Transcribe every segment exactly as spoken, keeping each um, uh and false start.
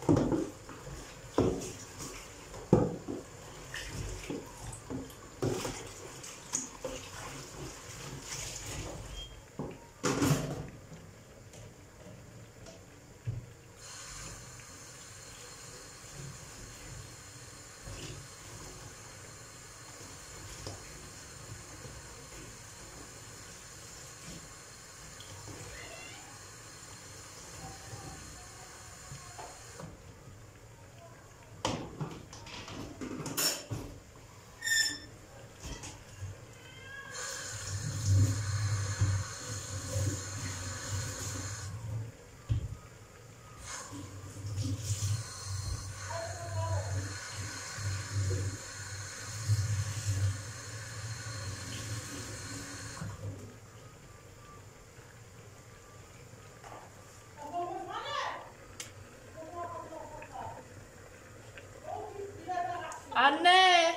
Anne.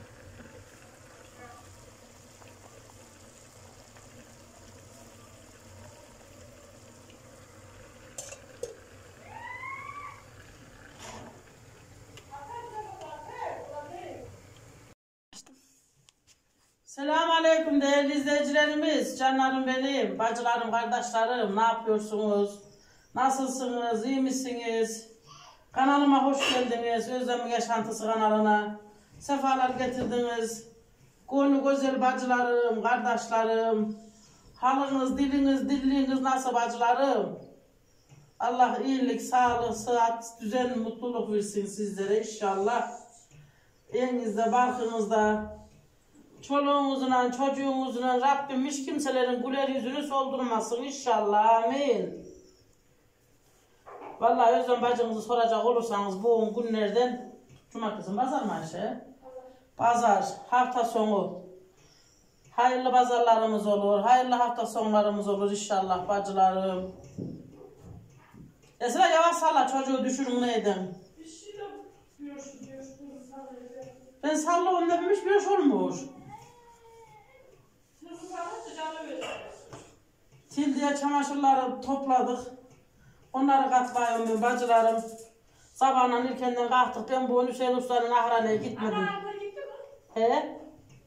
Selamun Aleyküm değerli izleyicilerimiz, canlarım benim, bacılarım, kardeşlerim, ne yapıyorsunuz? Nasılsınız, iyi misiniz? Kanalıma hoş geldiniz, Özlem Yaşantısı kanalına. Sefalar getirdiniz. Gönlü güzel bacılarım, kardeşlerim. Halınız, diliniz, dilliğiniz nasıl bacılarım? Allah iyilik, sağlık, sıhhat, düzen, mutluluk versin sizlere inşallah. Evinizde, barkınızda, çoluğunuzla, çocuğunuzla Rabbim hiç kimselerin güler yüzünü soldurmasın inşallah, amin. Vallahi Özlem bacınızı soracak olursanız bu günlerden cumartesi pazar mı Ayşe? Pazar, hafta sonu. Hayırlı pazarlarımız olur, hayırlı hafta sonlarımız olur inşallah bacılarım. Esra yavaş salla, çocuğu düşürün neydin? Bir şey de yapıyorsun diyorsun. Ben salla onu dememiş bir şey olmuş. Til diye çamaşırları topladık. Onları katlayıyorum ben bacılarım. Sabahından ilkenden kalktık. Ben bu Hüseyin Usta'nın ahraneye gitmedim. Ahıra gitti mi? He?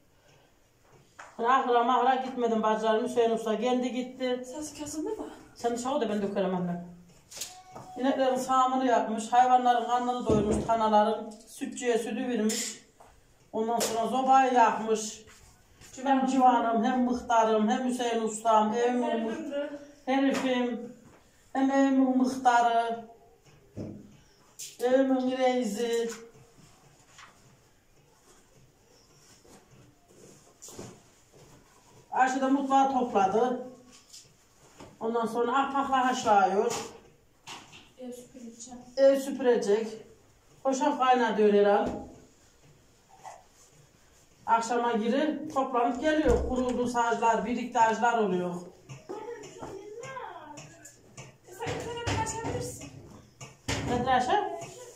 Ahıra mahıra gitmedim bacılarım. Hüseyin Usta kendi gitti. Ses kesildi mi? Sen dışarı da ben dökerim anne. İneklerin sağımını yapmış. Hayvanların karnını doyurmuş. Kanaların sütçüye sütü vermiş. Ondan sonra zobayı yakmış. Hem civanım, hem mıhtarım, hem Hüseyin Usta'm, evimin herifim, hem evimin mıhtarı, evimin reisi. Ayşe de mutfağı topladı. Ondan sonra ahpakla haşlıyor. Ev süpüreceğim. Ev süpürecek. Hoşaf kaynatıyor herhalde. Akşama girir, toplanıp geliyor. Kuruldu sağcılar, birlikte ağaçlar oluyor. Sen bir açabilirsin. Nedir Ayşe?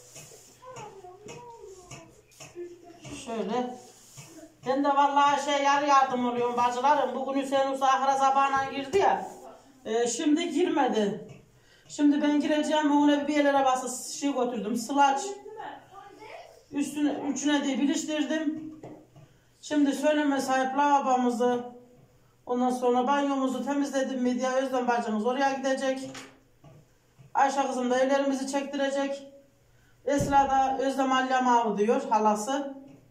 Şöyle. Ben de vallahi şey yarı yardım oluyorum bacılarım. Bugün Hüseyin Usta ahıra sabahına girdi ya. E, şimdi girmedi. Şimdi ben gireceğim, ona bir el arabası şey götürdüm. Sılaç. Üstüne, üçüne de biliştirdim. Şimdi söyleme sahip lavabamızı, ondan sonra banyomuzu temizledim mi diye Özlem bacımız oraya gidecek. Ayşe kızım da ellerimizi çektirecek. Esra da Özlem Allamağı diyor halası.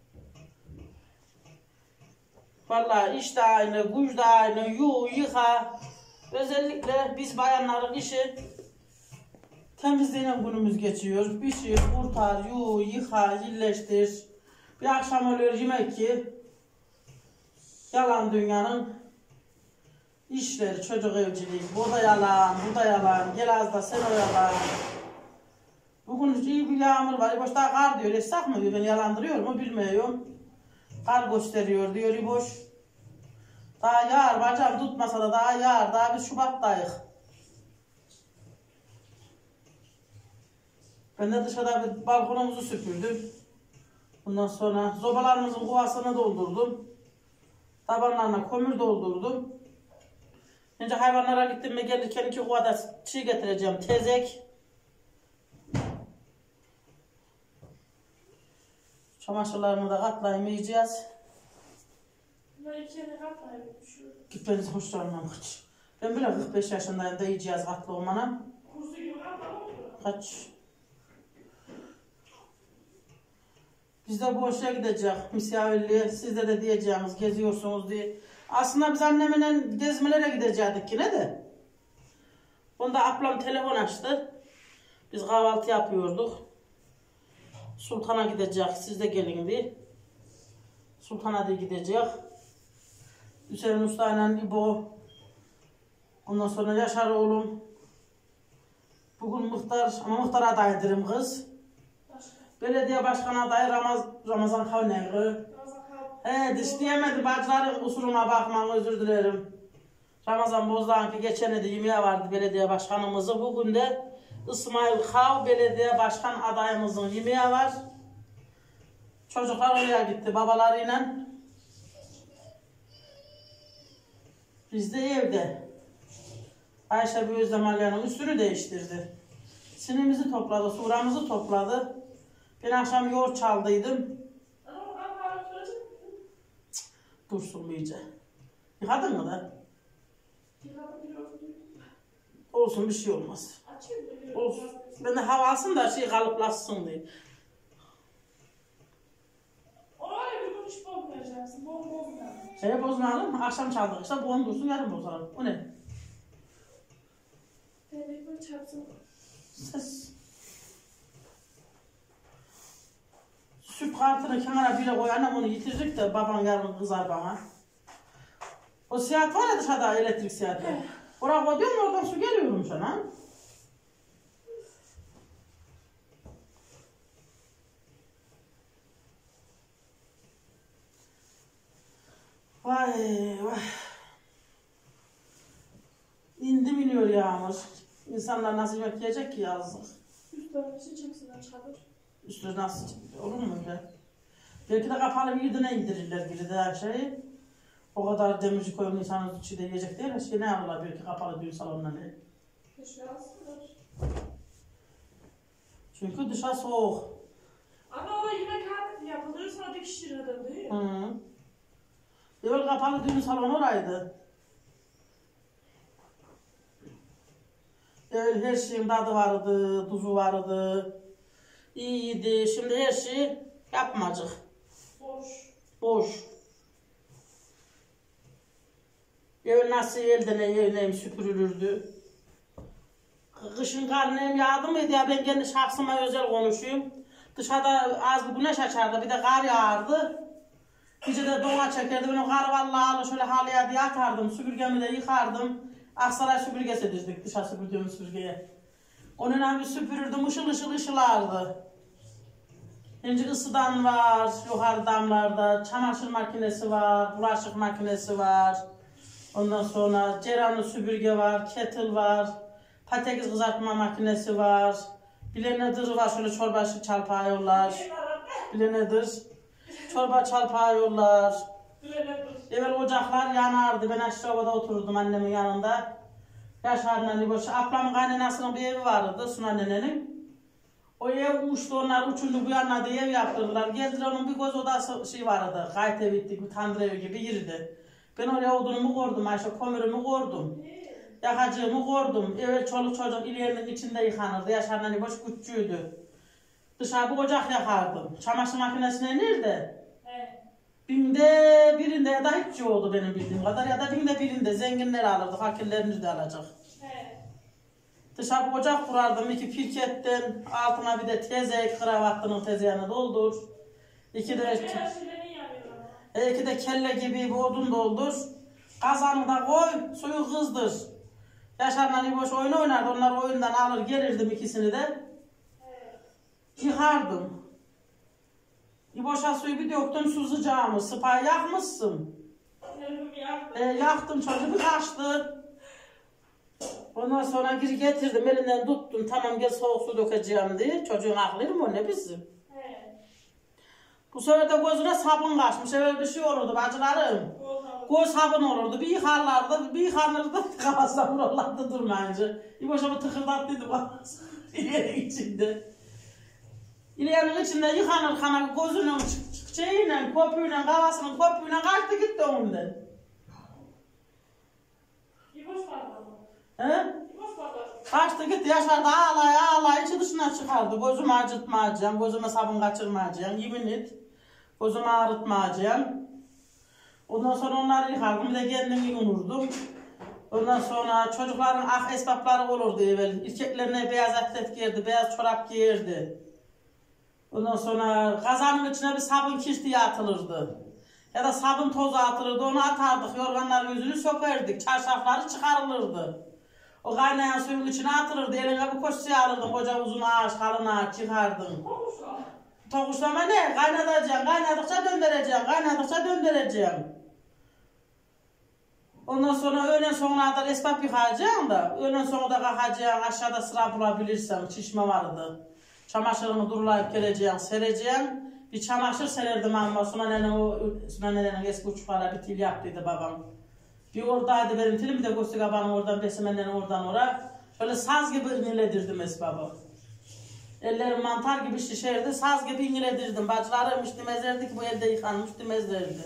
Vallahi iş de aynı, güç de aynı, yu, yıka. Özellikle biz bayanların işi temizliğine günümüz geçiyor. Pişir, kurtar, yu, yıka, yilleştir. Bir akşam oluyor yemek ki. Yalan dünyanın işleri, çocuk evciliği. Bu da yalan, bu da yalan. Gel az da sen o yalan. Bugün iyi bir yağmur var. İboş daha kar diyor. Esnaf mı diyor? Beni yalandırıyor mu bilmiyorum. Kar gösteriyor diyor İboş. Daha yağar. Bacağım tutmasa da daha yağar. Daha biz Şubat'tayız. Ben de dışarıda bir balkonumuzu süpürdüm. Ondan sonra zobalarımızın kovasını doldurdum. Tabanlarına kömür doldurdum. Önce hayvanlara gittim mi gelirken iki kovada çiğ getireceğim. Tezek. Çamaşırlarımı da katlayamayacağız. Bunlar iki yere katlayıp düşüyor. Gitmenizi hoşlanmam hiç. Ben bile kırk beş yaşındayım da yiyeceğiz katlı olmana. Kursu gibi katlayıp oldu. Kaç? Biz de bu hoşuna gidecek misafirliğe. Sizde de diyeceğiniz geziyorsunuz diye. Aslında biz annemle gezmelere gidecektik yine de. Onda ablam telefon açtı. Biz kahvaltı yapıyorduk. Sultan'a gidecek. Siz de gelin diye. Sultan'a da gidecek. Hüseyin Usta'yla İbo. Ondan sonra Yaşar oğlum. Bugün muhtar, ama muhtar adayıdırım kız. Başka. Belediye başkanı adayı Ramaz, Ramazan Kavneri. Ramazan Kavneri. He diş diyemedi bacıların kusuruma bakmam özür dilerim. Ramazan Bozdağ'ınki geçen de yemeğe vardı belediye başkanımızı. Bugün de İsmail Kav belediye başkan adayımızın yemeği var. Çocuklar oraya gitti babalarıyla. Biz de evde. Ayşe bir Özlem Alya'nın üstünü değiştirdi. Sinimizi topladı, suramızı topladı. Ben akşam yoğurt çaldıydım. Ama o kadar oturacak mı? Dursun iyice. Yıkadın mı da? Yıkadım bir oturdu. Olsun bir şey olmaz. Açayım mı? Bir Olsun. oturdu. Ben de hava alsın da şey kalıplaşsın diye. Oraya bir gün hiç bozmayacaksın. Bol bozma. Şeye bozmayalım. Akşam çaldık işte bu onu dursun yarın bozalım. O ne? Demek böyle çarpsın. Ses. Süt kartını kenara bile koy. Annem onu yitirecek de baban yarın kızar bana. O saat var ya dışarıda elektrik saati. Evet. Oraya koyuyorum oradan su geliyorum sana. Vay vay. İndim iniyor yağmur. İnsanlar nasıl yemek yiyecek ki yazık. Üstlerine şey çeksinler çadır. Üstüne nasıl olur mu öyle? Belki de kapalı bir yerine indirirler biri de her şeyi. O kadar demirci koyun insanın içi de yiyecek değil mi? Şey ne yapıyorlar belki kapalı düğün salonuna ne? Keşke alsınlar. Çünkü dışarı soğuk. Ama o yemekhanede yapılıyor sonra dikiş yerinden değil mi? Hı. Böyle kapalı düğün salonu oraydı. Öyle her şeyin tadı vardı, tuzu vardı. İyiydi. Şimdi her şey yapmacık. Boş. Boş. Ev nasıl elden evine süpürülürdü. Kışın kar nem yağdı mıydı ya ben kendi şahsıma özel konuşayım. Dışarıda az bir güneş açardı bir de kar yağardı. Gece de dona çekerdi ben o kar vallahi alır şöyle halıya diye atardım. Süpürgemi de yıkardım. Aksaray süpürgesi dizdik dışarı süpürdüğüm süpürgeye. Onunla bir süpürürdüm ışıl ışıl ışılardı. Şimdi ısıdan var yukarı damlarda, çamaşır makinesi var, bulaşık makinesi var. Ondan sonra ceranlı süpürge var, kettle var, patates kızartma makinesi var. Blender'ı var şöyle çorba çalpıyorlar. Blender, çorba çalpıyorlar. Evvel ocaklar yanardı. Ben aşağıda otururdum annemin yanında. Yaşar'ın anne boş. Ablamın kaynanasının bir evi vardı Suna nenenin. O ev uçtu onlar uçundu bu yanına diye ev yaptırdılar. Geldiler onun bir göz odası şey vardı. Gayet evittik bir tandır evi gibi girdi. Ben oraya odunumu koydum Ayşe, kömürümü koydum. Yakacığımı koydum. Evvel çoluk çocuk ilerinin içinde yıkanırdı. Yaşar'ın anne boş küçüğüydü. Dışarı bir ocak yakardım. Çamaşır makinesine nerede? Binde birinde ya da hiç yoktu benim bildiğim kadar ya da binde birinde zenginler alırdı, fakirlerimiz de alacak. He. Dışarı ocak kurardım iki pirketten, altına bir de teze, kravatlının tezeyini doldur. İki de, e, iki de kelle gibi bir odun doldur. Kazanı da koy, suyu kızdır. Yaşar'la boş oyun oynardı, onlar oyundan alır gelirdim ikisini de. Yıkardım. İboşa suyu bir döktüm su sıcağımı, sıpayı yakmışsın. E, yaktım çocuğu bir kaçtı. Ondan sonra geri getirdim elinden tuttum tamam gel soğuk su dökeceğim diye. Çocuğun aklıydı mı o ne bizim? He. Bu sefer de gözüne sabun kaçmış öyle bir şey olurdu bacılarım. Göz sabun olurdu bir yıkarlardı bir yıkanırdı kafasına vururlardı durmayınca. İboşa bir tıkırdattıydı bana içinde. İleyenin içinde yıkanır kana gözünün şeyiyle, köpüğüyle, kafasının köpüğüyle kaçtı gitti onundan. İboş bardağı mı? He? İboş bardağı. Kaçtı gitti Yaşar da ağlaya ağlaya içi dışına çıkardı. Gözümü acıtmayacağım, gözüme sabun kaçırmayacağım, yemin et. Gözümü ağrıtmayacağım. Ondan sonra onları yıkardım, bir de kendimi yumurdum. Ondan sonra çocukların ah esbapları olurdu evvel. Erkeklerine beyaz atlet giyerdi, beyaz çorap giyerdi. Ondan sonra kazanın içine bir sabun kirtiye atılırdı. Ya da sabun tozu atılırdı, onu atardık, yorganların yüzünü sökerdik, çarşafları çıkarılırdı. O kaynayan suyun içine atılırdı, eline bir koşuya alırdın, koca uzun ağaç, kalın ağaç çıkardın. Kokuşla. Tokuşlama ne? Kaynatacaksın, kaynadıkça döndüreceksin, kaynadıkça döndüreceksin. Ondan sonra öğlen sonuna kadar esbap yıkayacaksın da, öğlen sonunda kalkacaksın, aşağıda sıra bulabilirsen, çişme vardı. Çamaşırını durulayıp geleceksin, sereceksin. Bir çamaşır sererdim ama Sunan'ın o Sunan'ın eski uçuklara bir til yaptıydı babam. Bir oradaydı benim tilim, bir de Göstü Kaban'ın oradan, Besimen'den oradan oraya. Şöyle saz gibi inledirdim esbabı. Ellerim mantar gibi şişerdi, saz gibi inledirdim. Bacılarım işlemezlerdi ki bu elde yıkanmış demezlerdi.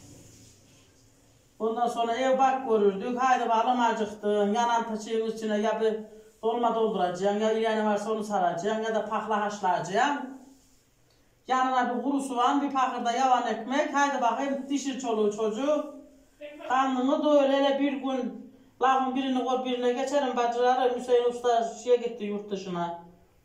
Ondan sonra ev bak görürdük, haydi bakalım acıktın, yanan taşığın üstüne ya bir dolma dolduracaksın, ya ileğeni varsa onu saracaksın, ya da pakla haşlayacaksın. Yanına bir kuru soğan, bir pakırda yavan ekmek, haydi bakayım dişir çoluğu çocuğu. Karnını doyur, hele bir gün lafın birini kor birine geçerim bacıları, Hüseyin Usta şeye gitti yurt dışına.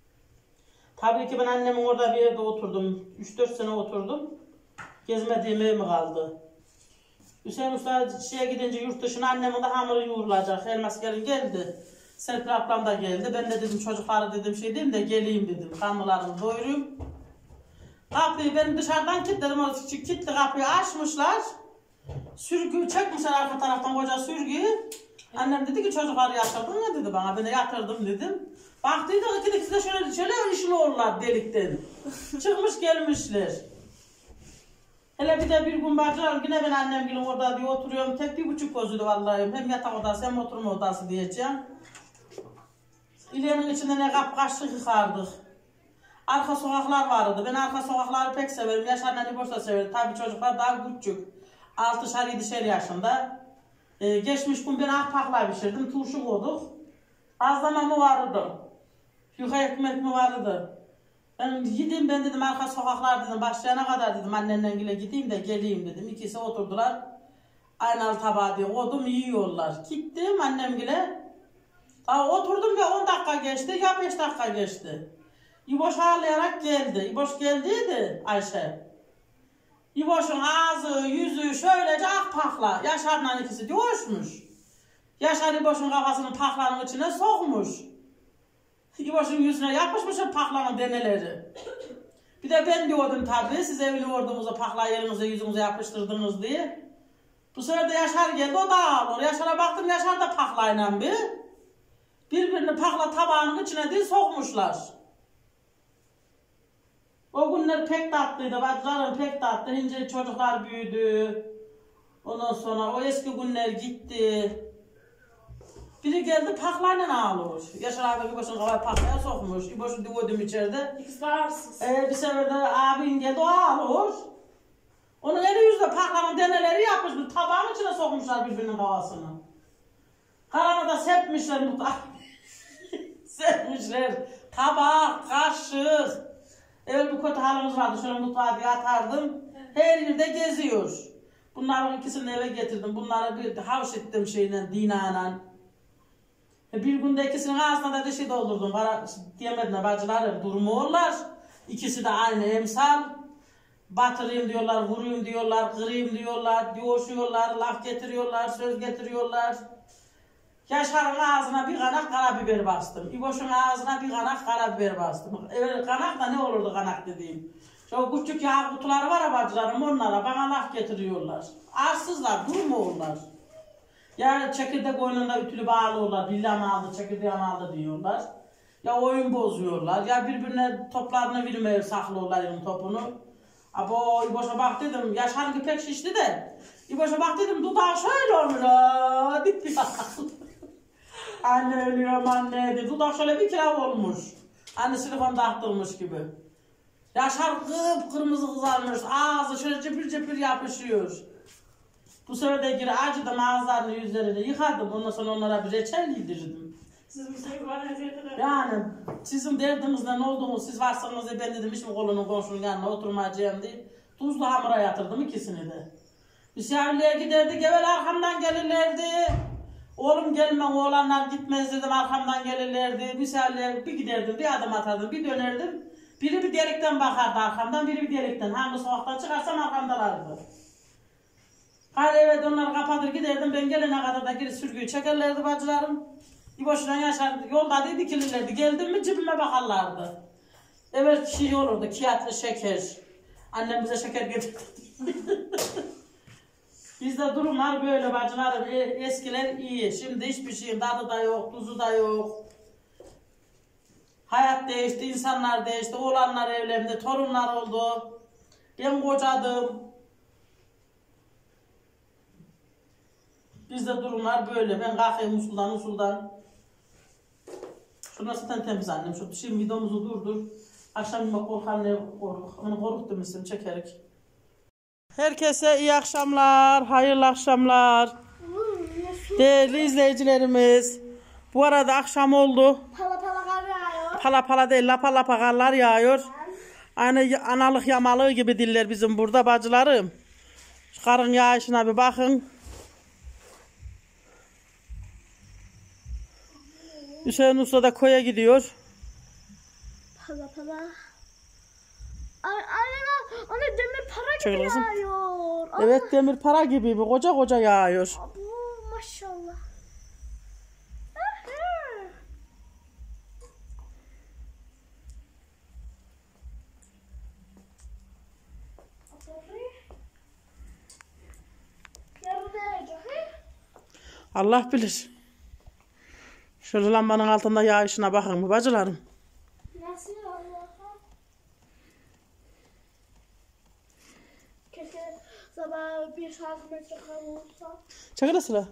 Tabii ki ben annemin orada bir yerde oturdum, üç dört sene oturdum, gezmediğim ev mi kaldı? Hüseyin Usta şeye gidince yurt dışına annemin de hamuru yoğurulacak. Elmas gelin geldi. Serpil ablam da geldi. Ben de dedim çocukları dedim şey diyeyim de geleyim dedim. Karnılarını doyurayım. Kapıyı ben dışarıdan kilitledim. O kilitli kapıyı açmışlar. Sürgü çekmişler arka taraftan koca sürgüyü. Annem dedi ki çocukları yatırdın mı dedi bana. Ben de yatırdım dedim. Baktıydık iki ikisi de şöyle şöyle işli olurlar delikten. Çıkmış gelmişler. Hele bir de bir gün bacılarım yine ben annem gelin orada diye oturuyorum. Tek bir buçuk gözüydü vallahi. Hem yatak odası hem oturma odası diyeceğim. İleğinin içinde ne kap kaşık yıkardık. Arka sokaklar vardı. Ben arka sokakları pek severim. Yaşar nani boşta severim. Tabii çocuklar daha küçük. Altışar yedişer yaşında. Ee, geçmiş gün ben ahpakla pişirdim. Turşu koyduk. Azlama mı vardı? Yuka ekmek mi vardı? Ben gideyim ben dedim arka sokaklar dedim başlayana kadar dedim annenle gideyim de geleyim dedim. İkisi oturdular. Aynalı tabağı diye koydum yiyorlar. Gittim annemgile. Daha oturdum ya on dakika geçti ya beş dakika geçti. İboş ağlayarak geldi. İboş geldiydi Ayşe. İboş'un ağzı yüzü şöylece akpakla. Yaşar'la ikisi coşmuş. Yaşar İboş'un kafasını paklanın içine sokmuş. İboş'un yüzüne yapışmış paklanın deneleri. Bir de ben diyordum tabii siz evli olduğunuzda pakla yerinize yüzünüze yapıştırdınız diye. Bu sefer de Yaşar geldi o da ağlıyor. Yaşar'a baktım Yaşar da paklayla bir. Birbirini pakla tabağının içine değil sokmuşlar. O günler pek tatlıydı, bacılarım pek tatlı. Hince çocuklar büyüdü. Ondan sonra o eski günler gitti. Biri geldi paklayla ağlıyor. Yaşar abi İboş'un kafayı paklaya sokmuş. İboş'u diyordum içeride. İkisi de ağırsız. Ee, bir sefer de abin geldi o ağlıyor. Onun eli yüzde paklanın deneleri yapmış. Tabağın içine sokmuşlar birbirinin kafasını. Karanı da sepmişler mutfağı. Sepmişler. Tabak, kaşık. Evet bir kötü halimiz vardı. Şöyle mutfağa diye atardım. Her yerde geziyor. Bunların ikisini eve getirdim. Bunları bir havş ettim şeyle, dinayla. Bir günde ikisinin ağzına da dişi doldurdum. Bana diyemediler bacılarım durmuyorlar. İkisi de aynı emsal. Batırayım diyorlar, vurayım diyorlar, kırayım diyorlar, diyorşuyorlar, laf getiriyorlar, söz getiriyorlar. Yaşar'ın ağzına bir kanak karabiber bastım. İboş'un ağzına bir kanak karabiber bastım. Evet kanak da ne olurdu kanak dediğim. Şu küçük yağ kutuları var ya bacılarım onlara bana laf getiriyorlar. Arsızlar, durmuyorlar. Ya çekirdek oyununda ütülü bağlıyorlar, billah aldı, çekirdeğini aldı diyorlar. Ya oyun bozuyorlar, ya birbirine toplarını vermeye saklıyorlar elin topunu. Abo İboş'a bak dedim, Yaşar'ınki pek şişti de. İboş'a bak dedim, dudağı şöyle olmuş. Aaa, dip ya. Anne ölüyorum anne dedi. Dudak şöyle bir kirav olmuş. Anne silikon dağıtılmış gibi. Yaşar kıpkırmızı kızarmış. Ağzı şöyle cıpır cıpır yapışıyor. Bu sefer de geri acıdım ağızlarını yüzlerini yıkadım. Ondan sonra onlara bir reçel yedirdim. Siz bize bana eziyetler. Yani sizin derdinizde ne olduğunu siz varsanız ben dedim hiç mi kolunun komşunun yanına oturmayacağım diye. Tuzlu hamura yatırdım ikisini de. Misafirliğe giderdik evvel arkamdan gelirlerdi. Oğlum gelmem oğlanlar gitmez dedim arkamdan gelirlerdi. Misafirliğe bir giderdim bir adım atardım bir dönerdim. Biri bir delikten bakardı arkamdan biri bir delikten. Hangi sokaktan çıkarsam arkamdalardı. Hayır evet onları kapatır giderdim ben gelene kadar da geri sürgüyü çekerlerdi bacılarım. Bir boşuna yaşardı yolda değil dikilirlerdi. Geldim mi cebime bakarlardı. Evet şey olurdu kağıtlı şeker. Annem bize şeker getirdi. Bizde durumlar böyle bacılarım. Eskiler iyi. Şimdi hiçbir şeyin tadı da yok, tuzu da yok. Hayat değişti, insanlar değişti. Oğlanlar evlendi, torunlar oldu. Ben kocadım. Bizde durumlar böyle. Ben kalkayım usuldan usuldan. Şuna zaten temiz annem. Şu şimdi videomuzu durdur. Akşam bak korkan ne korkuk. Onu korkut demişsin çekerek. Herkese iyi akşamlar, hayırlı akşamlar. Değerli izleyicilerimiz. Bu arada akşam oldu. Pala pala kar yağıyor. Pala pala değil, lapa lapa karlar yağıyor. Aynı analık yamalığı gibi diller bizim burada bacılarım. Şu karın yağışına bir bakın. Hüseyin Usta da koya gidiyor. Pala pala. Ay anne anne demir para Çekil gibi kızım. yağıyor. Evet demir para gibi bir koca koca yağıyor. Abu maşallah. Allah bilir. Şöyle lambanın altında yağışına bakın mı bacılarım? Nasıl Allah'a? Keşke sabah bir saat metre kar olsa. Çekil sıra.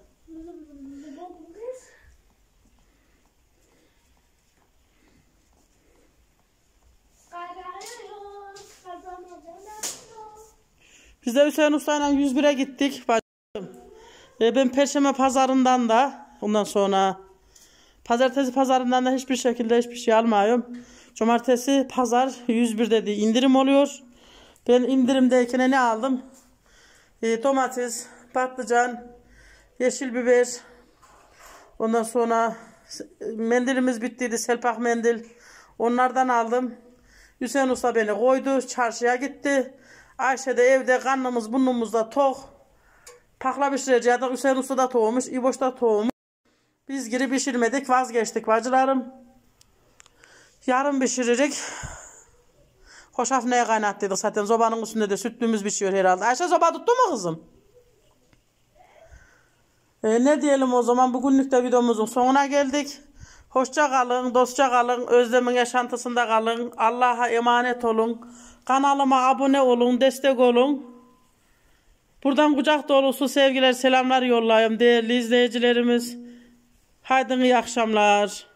Biz de Hüseyin Usta'yla yüz bire gittik bacım. Ve ben Perşembe pazarından da ondan sonra Pazartesi pazarından da hiçbir şekilde hiçbir şey almıyorum. Cumartesi pazar yüz bir dedi indirim oluyor. Ben indirimdeyken ne aldım? E, domates, patlıcan, yeşil biber. Ondan sonra mendilimiz bittiydi, selpak mendil. Onlardan aldım. Hüseyin Usta beni koydu, çarşıya gitti. Ayşe de evde karnımız burnumuzda tok. Pakla pişireceğiz. Hüseyin Usta da toğumuş, İboş da toğumuş. Biz geri pişirmedik, vazgeçtik bacılarım. Yarın pişiririk. Hoşaf neye kaynattıydık zaten. Zobanın üstünde de sütlümüz pişiyor herhalde. Ayşe zoba tuttu mu kızım? Ee, ne diyelim o zaman, bugünlük de videomuzun sonuna geldik. Hoşça kalın, dostça kalın, Özlem'in yaşantısında kalın. Allah'a emanet olun. Kanalıma abone olun, destek olun. Buradan kucak dolusu sevgiler, selamlar yollayayım değerli izleyicilerimiz. Haydi iyi akşamlar.